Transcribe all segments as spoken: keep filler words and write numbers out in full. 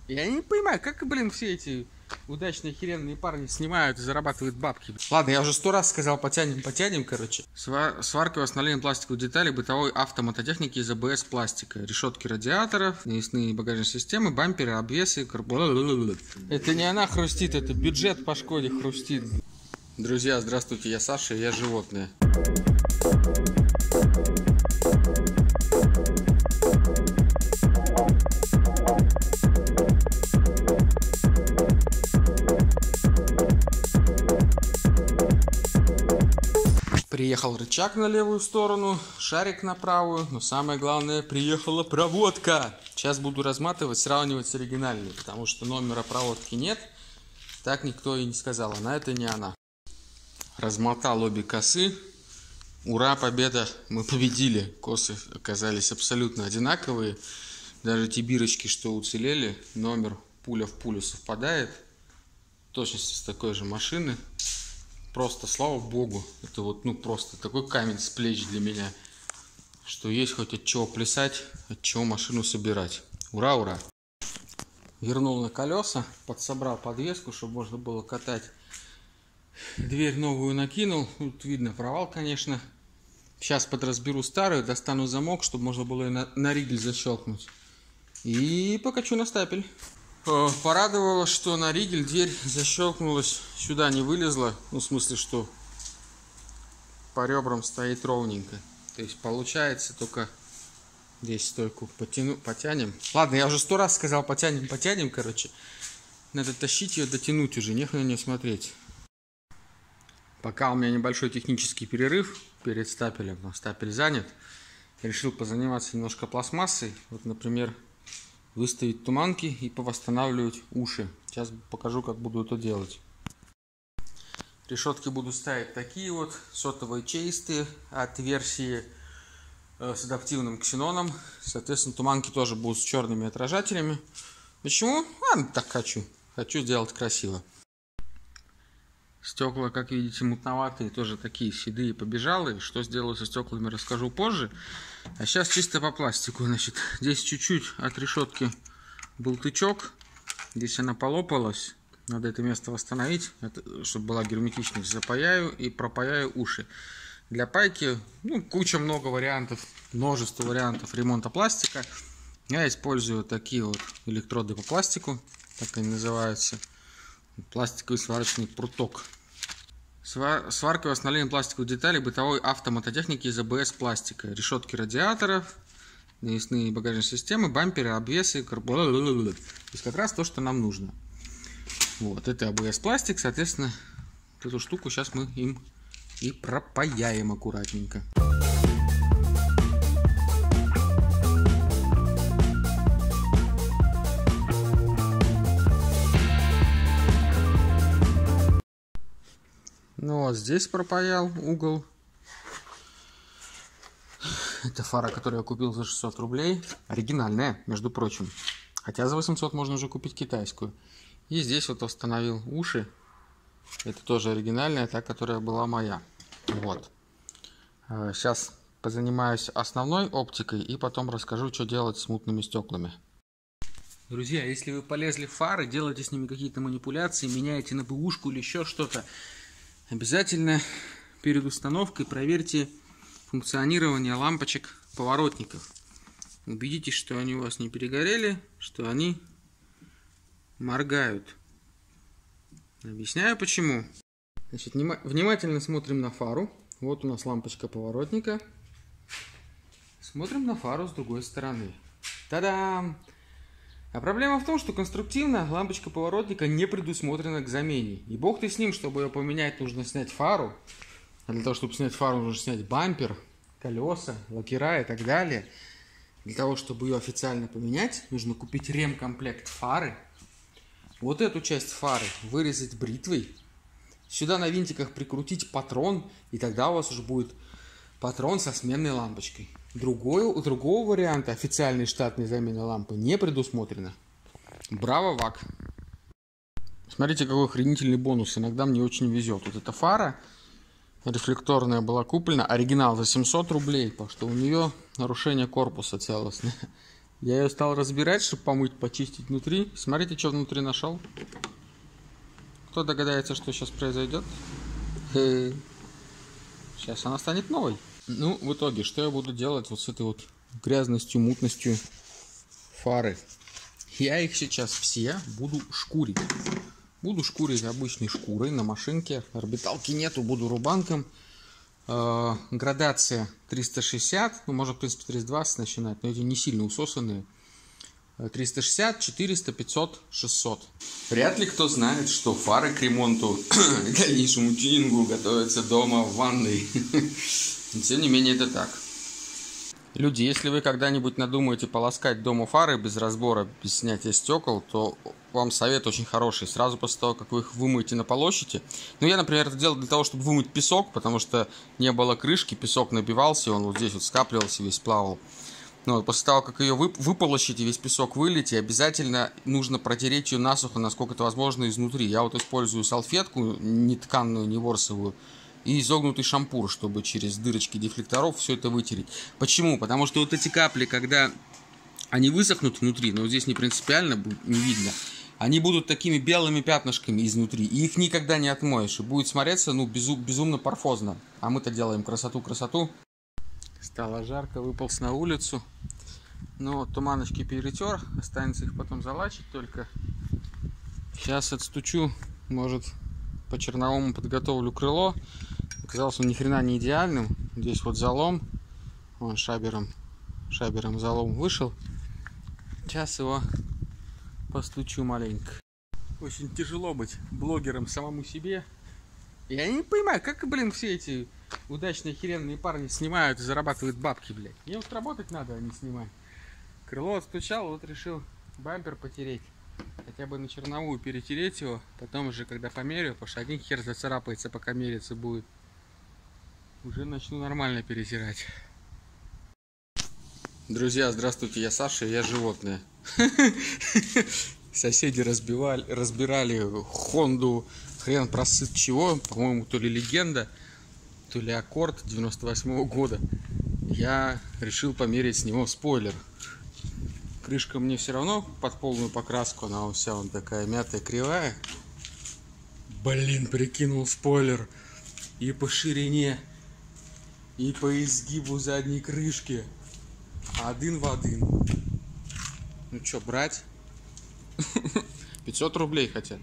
Я не понимаю, как, блин, все эти удачные херенные парни снимают и зарабатывают бабки. Ладно, я уже сто раз сказал, потянем, потянем, короче. Свар сварка и восстановление пластиковых деталей бытовой автомототехники из АБС пластика. Решетки радиаторов, навесные багажные системы, бамперы, обвесы, карбон. Это не она хрустит, это бюджет по Шкоде хрустит. Друзья, здравствуйте, я Саша, я животное. Приехал рычаг на левую сторону, шарик на правую, но самое главное, приехала проводка. Сейчас буду разматывать, сравнивать с оригинальной, потому что номера проводки нет. Так никто и не сказал, она это не она. Размотал обе косы. Ура, победа, мы победили. Косы оказались абсолютно одинаковые. Даже те бирочки, что уцелели, номер пуля в пулю совпадает. В точности с такой же машины. Просто, слава богу, это вот, ну, просто такой камень с плеч для меня, что есть хоть от чего плясать, от чего машину собирать. Ура, ура! Вернул на колеса, подсобрал подвеску, чтобы можно было катать. Дверь новую накинул, тут видно провал, конечно. Сейчас подразберу старую, достану замок, чтобы можно было ее на, на ригель защелкнуть. И покачу на стапель. Порадовало, что на ригель дверь защелкнулась, сюда не вылезла, ну в смысле, что по ребрам стоит ровненько. То есть получается только здесь стойку потяну, потянем. Ладно, я уже сто раз сказал, потянем, потянем, короче. Надо тащить ее, дотянуть уже, нехуй на нее смотреть. Пока у меня небольшой технический перерыв перед стапелем, но стапель занят, решил позаниматься немножко пластмассой. Вот, например, выставить туманки и повосстанавливать уши. Сейчас покажу, как буду это делать. Решетки буду ставить такие вот, сотовые чистые, от версии э, с адаптивным ксеноном. Соответственно, туманки тоже будут с черными отражателями. Почему? А, так хочу. Хочу сделать красиво. Стекла, как видите, мутноватые, тоже такие седые, побежалые. Что сделаю со стеклами, расскажу позже. А сейчас чисто по пластику. Значит, здесь чуть-чуть от решетки был тычок. Здесь она полопалась. Надо это место восстановить, чтобы была герметичность. Запаяю и пропаяю уши. Для пайки, ну, куча много вариантов, множество вариантов ремонта пластика. Я использую такие вот электроды по пластику, так они называются. Пластиковый сварочный пруток. Сварка и восстановление пластиковых деталей бытовой автомототехники из АБС пластика. Решетки радиаторов, навесные багажные системы, бамперы, обвесы, карбон. То есть как раз то, что нам нужно. Вот, это АБС пластик, соответственно, эту штуку сейчас мы им и пропаяем аккуратненько. Ну вот здесь пропаял угол. Это фара, которую я купил за шестьсот рублей. Оригинальная, между прочим. Хотя за восемьсот можно уже купить китайскую. И здесь вот установил уши. Это тоже оригинальная, та, которая была моя. Вот. Сейчас позанимаюсь основной оптикой и потом расскажу, что делать с мутными стеклами. Друзья, если вы полезли в фары, делаете с ними какие-то манипуляции, меняете на бэушку или еще что-то, обязательно перед установкой проверьте функционирование лампочек поворотников. Убедитесь, что они у вас не перегорели, что они моргают. Объясняю почему. Значит, внимательно смотрим на фару. Вот у нас лампочка поворотника. Смотрим на фару с другой стороны. Та-дам! А проблема в том, что конструктивно лампочка поворотника не предусмотрена к замене. И бог ты с ним, чтобы ее поменять, нужно снять фару. А для того, чтобы снять фару, нужно снять бампер, колеса, лакера и так далее. Для того, чтобы ее официально поменять, нужно купить ремкомплект фары. Вот эту часть фары вырезать бритвой. Сюда на винтиках прикрутить патрон, и тогда у вас уже будет патрон со сменной лампочкой. Другой, у другого варианта официальной штатной замены лампы не предусмотрено. Браво, ВАК! Смотрите, какой охренительный бонус. Иногда мне очень везет. Вот эта фара рефлекторная была куплена. Оригинал за семьсот рублей, потому что у нее нарушение корпуса целостное. Я ее стал разбирать, чтобы помыть, почистить внутри. Смотрите, что внутри нашел. Кто догадается, что сейчас произойдет? Сейчас она станет новой. Ну, в итоге, что я буду делать вот с этой вот грязностью, мутностью фары? Я их сейчас все буду шкурить. Буду шкурить обычной шкурой на машинке. Орбиталки нету, буду рубанком. Э, градация триста шестьдесят, ну, можно, в принципе, триста двадцать начинать, но эти не сильно усосанные. триста шестьдесят, четыреста, пятьсот, шестьсот. Вряд ли кто знает, что фары к ремонту и дальнейшему тюнингу готовятся дома в ванной. Тем не менее, это так. Люди, если вы когда-нибудь надумаете полоскать дома фары без разбора, без снятия стекол, то вам совет очень хороший. Сразу после того, как вы их вымоете, наполощите. Ну, я, например, это делал для того, чтобы вымыть песок, потому что не было крышки, песок набивался, он вот здесь вот скапливался, весь плавал. Но после того, как ее вып выполощите, весь песок вылейте, обязательно нужно протереть ее насухо, насколько это возможно, изнутри. Я вот использую салфетку, не тканную, не ворсовую, и изогнутый шампур, чтобы через дырочки дефлекторов все это вытереть. Почему? Потому что вот эти капли, когда они высохнут внутри, но вот здесь не принципиально, не видно, они будут такими белыми пятнышками изнутри, и их никогда не отмоешь, и будет смотреться, ну, безу безумно парфозно. А мы-то делаем красоту-красоту. Стало жарко, выполз на улицу. Но туманочки перетер, останется их потом залачить только. Сейчас отстучу, может, по черновому подготовлю крыло. Оказалось, он ни хрена не идеальным. Здесь вот залом, он шабером, шабером залом вышел. Сейчас его постучу маленько. Очень тяжело быть блогером самому себе. Я не понимаю, как, блин, все эти удачные херенные парни снимают и зарабатывают бабки, блядь. Мне вот работать надо, а не снимать. Крыло отстучал, вот решил бампер потереть. Хотя бы на черновую перетереть его. Потом уже, когда померяю, потому что один хер зацарапается, пока мериться будет. Уже начну нормально перетирать. Друзья, здравствуйте, я Саша, я животное. Соседи разбивали, разбирали Хонду, хрен просыт чего, по-моему, то ли легенда, то ли аккорд девяносто восьмого года. Я решил померить с него спойлер. Крышка мне все равно под полную покраску, она вся вон такая мятая, кривая. Блин, прикинул спойлер и по ширине, и по изгибу задней крышки. Один в один. Ну что, брать? пятьсот рублей хотят.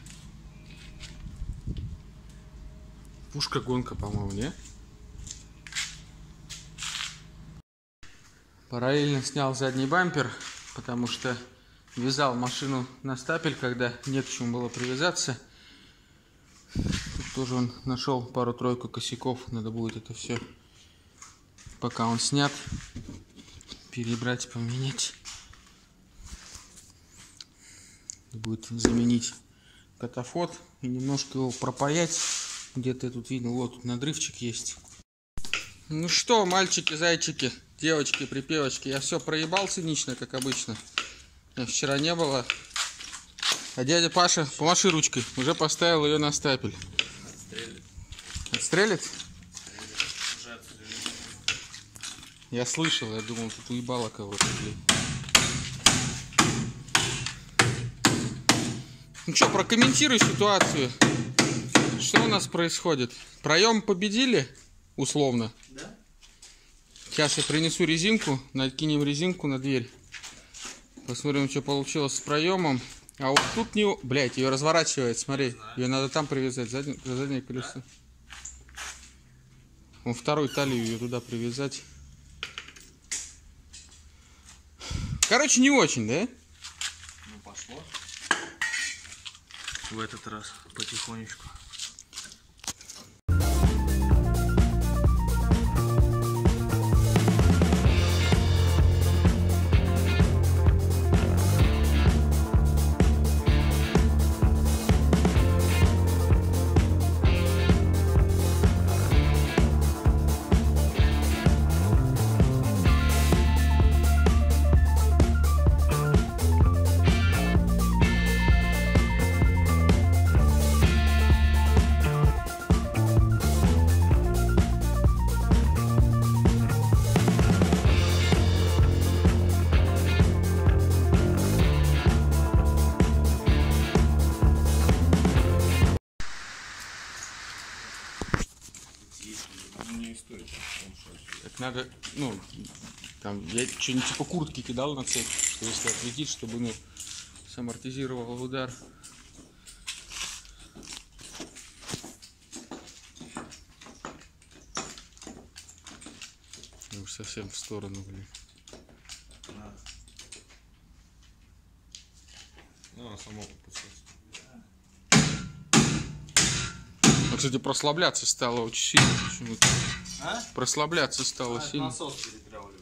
Пушка-гонка, по-моему, не? Параллельно снял задний бампер, потому что вязал машину на стапель, когда не к чему было привязаться. Тут тоже он нашел пару-тройку косяков. Надо будет это все, пока он снят, перебрать, поменять. Будет заменить катафот и немножко его пропаять. Где-то тут видно, вот тут надрывчик есть. Ну что, мальчики, зайчики, девочки, припевочки, я все проебал цинично, как обычно. Я вчера не было. А дядя Паша, помаши ручкой, уже поставил ее на стапель. Отстрелит. Отстрелит? Уже отстрелит. Я слышал, я думал, тут уебало кого-то. Ну что, прокомментируй ситуацию. Что у нас происходит? Проем победили, условно. Да. Сейчас я принесу резинку, накинем резинку на дверь. Посмотрим, что получилось с проемом. А вот тут не... Блять, ее разворачивает, смотри. Ее надо там привязать, заднее, заднее колесо. Да. Вон второй талию ее туда привязать. Короче, не очень, да? Ну, пошло. В этот раз потихонечку. надо, ну, там, я что-нибудь типа куртки кидал на цепь, что если отлетит, чтобы, ну, самортизировал удар. Ну, совсем в сторону, блин. Ну, само попустится. Ну, кстати, прослабляться стало очень сильно почему-то. А? Прослабляться стало а, сильно. Насос перетравливается.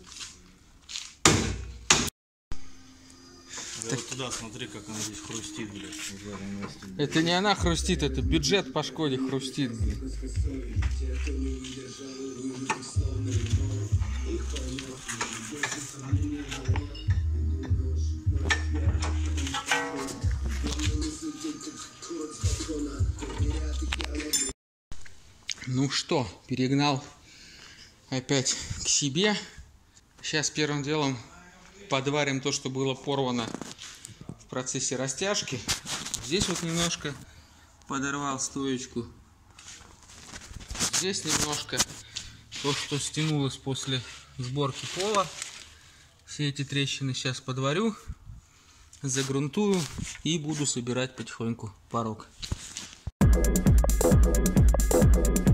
Да вот туда смотри, как она здесь хрустит, блядь. Это не она хрустит, это бюджет по Шкоде хрустит, блин. Ну что, перегнал опять к себе. Сейчас первым делом подварим то, что было порвано в процессе растяжки. Здесь вот немножко подорвал стоечку. Здесь немножко то, что стянулось после сборки пола. Все эти трещины сейчас подварю, загрунтую и буду собирать потихоньку порог.